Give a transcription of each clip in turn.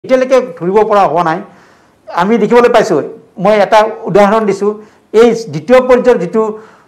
এতিয়ালৈকে ধৰিব পৰা হোৱা নাই আমি দেখিবলৈ পাইছো মই এটা উদাহৰণ দিছো এই দ্বিতীয় পৰ্যায়ৰ যেটো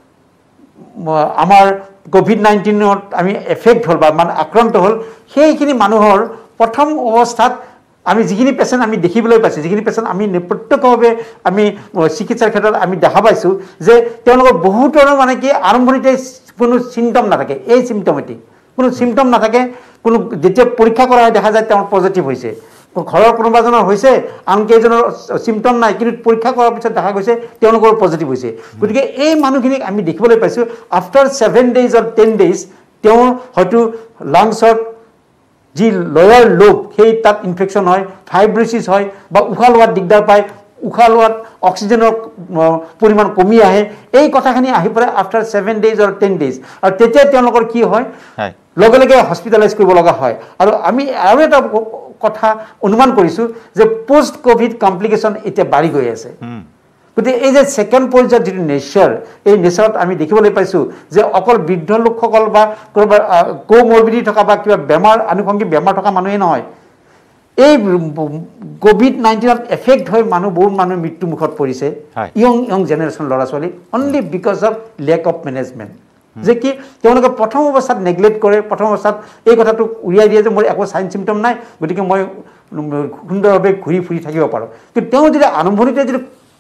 আমাৰ কোভিড-19 ত আমি এফেক্ট হল বা মান আক্ৰান্ত হল সেইখিনি মানুহৰ প্ৰথম অৱস্থাত আমি যিখিনি পেশেন্ট আমি দেখিবলৈ পাইছো যিখিনি পেশেন্ট আমি প্ৰত্যক্ষভাৱে আমি চিকিৎসাৰ ক্ষেত্ৰত আমি দেখা পাইছো যে তেওঁলোকৰ বহুতৰ মানে কি আৰম্ভণিতে কোনো সিম্পটম নাথাকে এই সিম্পটমেটিক কোনো সিম্পটম নাথাকে কোনো যেতিয়া পৰীক্ষা কৰা হয় দেখা যায় তেওঁ পজিটিভ হৈছে ঘৰৰ কোনোবাজনৰ হৈছে আনকেজনৰ সিম্পটম নাই কিন্তু পৰীক্ষা কৰাৰ পিছত দেখা গৈছে তেওঁলোকৰ পজিটিভ হৈছে গতিকে এই মানুহখিনিক আমি দেখিবলৈ পাইছো আফটাৰ 7 ডেজ অৰ 10 ডেজ তেওঁ হয়তো লাংছত যি লয়াৰ লোব সেই তাত ইনফেকশন হয় ফাইব্ৰোসিস হয় বা উশাহ লোৱাত দিগদাৰ পায় উশাহ লোৱাত অক্সিজেনৰ পৰিমাণ কমি আহে এই কথাখিনি আহি পৰে আফটাৰ 7 ডেজ অৰ 10 ডেজ আৰু তেতিয়া তেওঁলোকৰ কি হয় লগে লগে হস্পিটালাইজ কৰিব লগা হয় আৰু আমি আৰু এটা কথা অনুমান কৰিছো যে পোস্ট কোভিড কমপ্লিকেশন এটা বাঢ়ি গৈ আছে গতি এই যে সেকেন্ড পৰ্যায়ৰ যেটো নেচাৰ এই নেচাৰত আমি দেখিবলৈ পাইছো যে অকল বৃদ্ধ লোকসকল বা কোমৰবিডিটি থকা বা কিবা বেমাৰ আনুষংগিক বেমাৰ থকা মানুহে নহয় এই কোভিড-19 ত এফেক্ট হৈ বহুত মানুহ মৃত্যু মুখত পৰিছে ইয়ং জেনাৰেশন লৰা ছোৱালী only because of lack of management যে কি তেওঁলোকে প্ৰথম অৱস্থাত নেগলেক্ট কৰে প্ৰথম অৱস্থাত এই কথাটো উৰিয়াই দিয়ে যে মোৰ একো সাইন সিম্পটম নাই গতিকে মই সুন্দৰভাৱে ঘূৰি ফুৰি থাকিব পাৰো কিন্তু তেওঁ যদি আৰম্ভণিতে যদি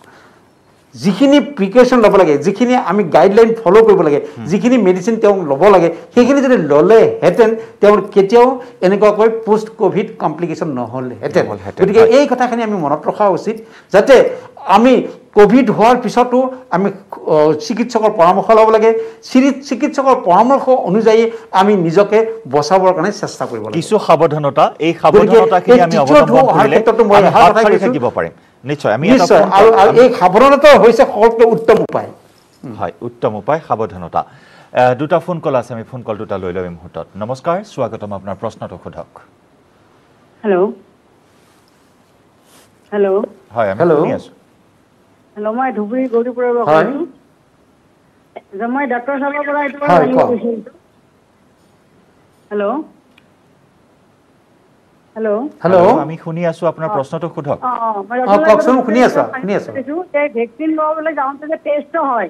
যিখিনি প্ৰিকশন ল'ব লাগে যিখিনি আমি গাইডলাইন ফলো কৰিব লাগে যিখিনি মেডিসিন তেওঁ ল'ব লাগে সেইখিনি যদি ললে হেতেন তেওঁ কেতিয়াও এনেকুৱাকৈ পোস্ট কোভিড কমপ্লিকেশন নহল হেতেন গতিকে এই কথাখিনি আমি মনত ৰখা উচিত যাতে আমি কোভিড হোৱাৰ পিছতো আমি চিকিৎসকৰ পৰামৰ্শ ল'ব লাগে চিকিৎসকৰ পৰামৰ্শ অনুযায়ী আমি নিজকে বচাবৰ কাৰণে চেষ্টা কৰিব লাগে কিছু সাৱধানতা এই সাৱধানতাখিনি আমি অৱলম্বন কৰিলে আমি হাত সাৰি থাকিব পাৰিম নিশ্চয় আমি এটা আৰু এই সাৱধানতা হৈছে সকলোতকৈ উত্তম উপায় হয় উত্তম উপায় সাৱধানতা দুটা ফোন কল আছে আমি ফোন কল দুটা লৈ লম মুহূৰ্তত নমস্কাৰ স্বাগতম আপোনাৰ প্ৰশ্নটো সোধক হেল্ল' হেল্ল' হয় আমি শুনি আছো হেল্ল' মই ধুবুৰী গৌৰীপুৰৰ পৰা কৈছো যে মই ডক্টৰ সাহেবৰ পৰা এইটো জানিব বিচাৰিছো হেল্ল' হেল্ল' হেল্ল' আমি শুনি আছো আপোনাৰ প্ৰশ্নটো সোধক কওকচোন শুনি আছো যে ভেকচিন লবলৈ যাওঁতে যে টেষ্ট হয়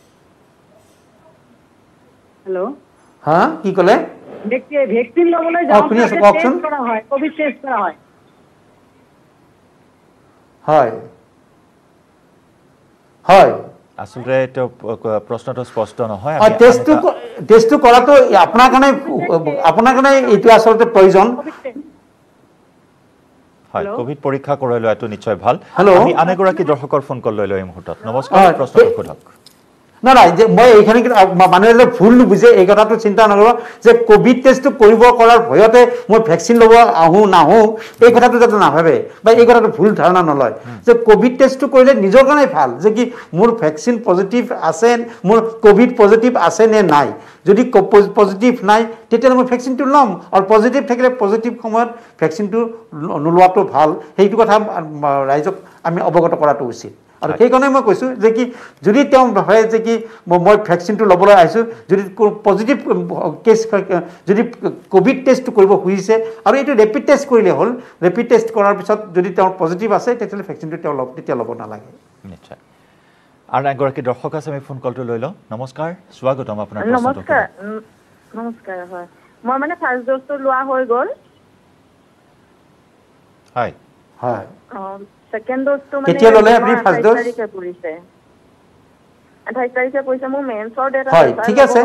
হেল্ল' হা কি ক'লে ভেকচিন লবলৈ যাওঁতে টেষ্ট কৰা হয় কোভিড টেষ্ট কৰা হয় হয় হয় আসলে এটা প্ৰশ্নটো স্পষ্ট নহয় আমি টেষ্টটো কৰাটো আপোনাৰ কাৰণে এইটো আসলতে প্ৰয়োজন হয় কোভিড পৰীক্ষা কৰি লোৱাটো নিশ্চয় ভাল আমি আনেগৰাকী দৰ্শকৰ ফোন কল লৈ লৈ মুহূৰ্তত নমস্কাৰ প্ৰশ্নটো সোধক না যে মই এইখানে মানুহে ভুল নুবুজে এই কথাটো চিন্তা নকৰো যে কোভিড টেষ্টটো কৰিব কৰাৰ ভয়তে মই ভেকচিন ল'ব নাহো এই কথাটো যাতে নাভাবে বা এই কথাটো ভুল ধাৰণা নলয় যে কোভিড টেষ্টটো কৰিলে নিজৰ কাৰণে ভাল যে কি মোৰ ভেকচিন পজিটিভ আছে মোৰ কোভিড পজিটিভ আছে নে নাই যদি পজিটিভ নাই তেতিয়া মই ভেকচিনটো ল'ম আৰু পজিটিভ থাকিলে পজিটিভ সময়ত ভেকচিনটো নোলোৱাটো ভাল সেইটো কথা ৰাইজক আমি অৱগত কৰাটো উচিত আৰু সেইকাৰণে মই কৈছো যে কি যদি তেওঁ ভাবে যে কি মই ভেকচিনটো ল'বলৈ আহিছো যদি পজিটিভ কেছ যদি কোভিড টেষ্টটো কৰিব খুজিছে আৰু এইটো ৰেপিড টেষ্ট কৰিলে হ'ল ৰেপিড টেষ্ট কৰাৰ পিছত যদি তেওঁৰ পজিটিভ আছে তেতিয়াহ'লে ভেকচিনটো তেওঁ তেতিয়া ল'ব নালাগে নিশ্চয় আৰু এগৰাকী দৰ্শক আছে আমি ফোন কলটো লৈ লওঁ নমস্কাৰ স্বাগতম আপোনাৰ নমস্কাৰ হয় মই মানে ফাৰ্ষ্ট ড'জটো লোৱা হৈ গ'ল হয় হয় সেকেন্ড ড'জটো মানে কেতিয়া ল'লে আপুনি ফাৰ্ষ্ট ড'জ 28 তাৰিখে পৰিছে মোৰ মেন্সৰ ডেট হয় ঠিক আছে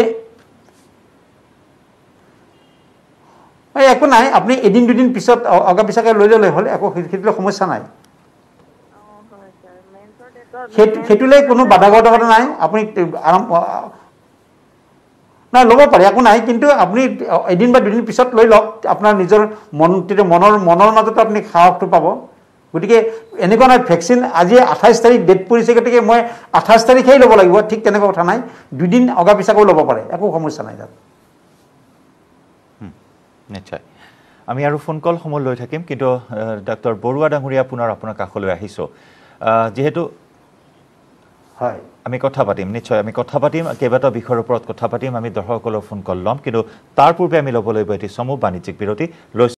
একো নাই আপুনি এদিন দুদিন পিছত আগা পিছাকে লৈ ল'লে হ'ল একো সেইটোলৈ সমস্যা নাই সেইটোলৈ কোনো বাধাগত নাই আপুনি নাই ল'ব পাৰে একো নাই কিন্তু আপুনি এদিন বা দুদিন পিছত লৈ লওক আপোনাৰ নিজৰ মনৰ মাজত আপুনি সাহসটো পাব গতিকে এনেকুৱা নাই ভেকচিন আজি 28 তাৰিখ ডেট পৰিছে গতিকে মই 28 তাৰিখেই ল'ব লাগিব ঠিক তেনেকুৱা কথা নাই দুদিন আগা পিছাকৈ ল'ব পাৰে একো সমস্যা নাই তাত নিশ্চয় আমি আৰু ফোন কল সময় লৈ থাকিম কিন্তু ডক্টৰ বৰুৱা ডাঙৰীয়া পুনৰ আপোনাৰ কাষলৈ আহিছো যেহেতু হয় আমি কথা পাতিম নিশ্চয় আমি কথা পাতিম কেইবাটা বিষয়ৰ ওপৰত কথা পাতিম আমি দৰ্শকসকলৰ ফোন কল ল'ম কিন্তু তাৰ পূৰ্বে আমি ল'ব লাগিব এটি সমূহ বাণিজ্যিক বিৰতি